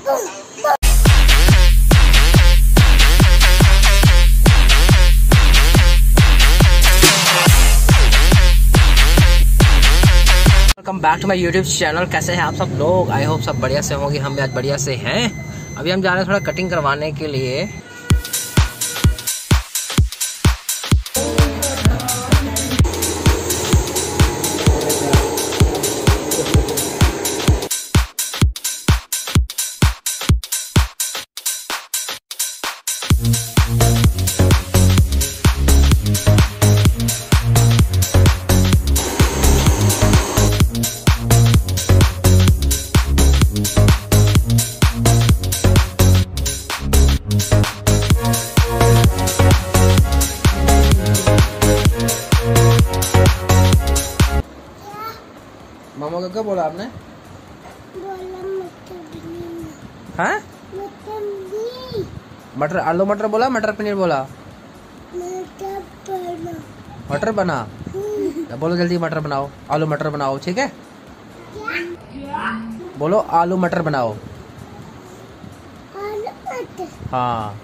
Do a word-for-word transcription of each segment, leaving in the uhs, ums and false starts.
Welcome back to my YouTube channel. कैसे हैं आप सब लोग? आई होप सब बढ़िया से होंगे। हम भी आज बढ़िया से हैं। अभी हम जा रहे हैं थोड़ा कटिंग करवाने के लिए। मामा को क्या बोला आपने? हाँ? मटर आलू मटर बोला, मटर पनीर बोला? मटर बना। बोलो जल्दी मटर बनाओ, आलू मटर बनाओ, ठीक है? बोलो आलू मटर बनाओ। आलू मटर। हाँ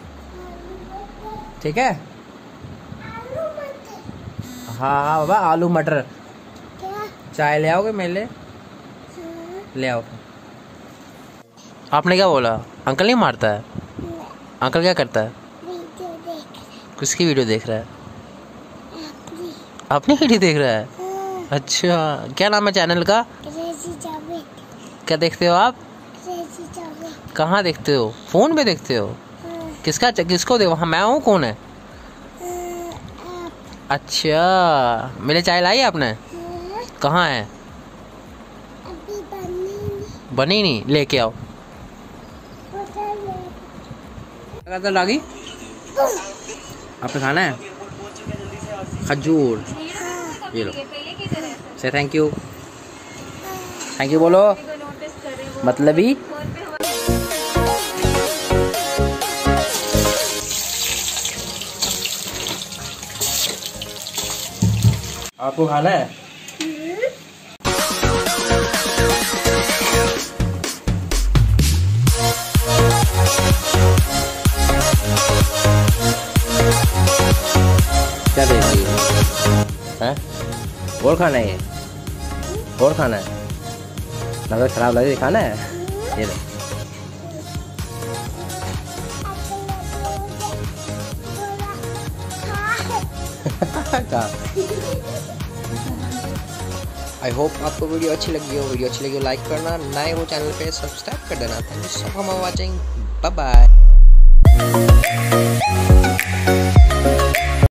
ठीक है। आलू मटर। हाँ हाँ बाबा आलू मटर। चाय ले आओगे? मेरे लिए हाँ। ले आओ। आपने क्या बोला? अंकल नहीं मारता है? अंकल क्या करता है? वीडियो देख। किसकी वीडियो देख रहा है? अपनी। अपनी वीडियो देख रहा है? हाँ। अच्छा, क्या नाम है चैनल का? क्या देखते हो आप? कहाँ देखते हो? फोन पे देखते हो? हाँ। किसका किसको देखो? हाँ मैं हूँ, कौन है? हाँ, अच्छा, मेरे चाय लाई आपने? हाँ। कहाँ है? अभी बनी नहीं। बनी नहीं, लेके आओ। पता लागी आपने खाना है? खजूर, ये लो। से थैंक यू। थैंक यू बोलो। मतलबी आपको खाना है? क्या देखिए हैं? और खाना है? ये और खाना है? नजर खराब लगे, खाना है? ये लो। आई होप आपको वीडियो अच्छी लगी हो। वीडियो अच्छी लगी हो लाइक करना, नए हो चैनल पे सब्सक्राइब कर देना। Thank you so much for watching. Bye bye.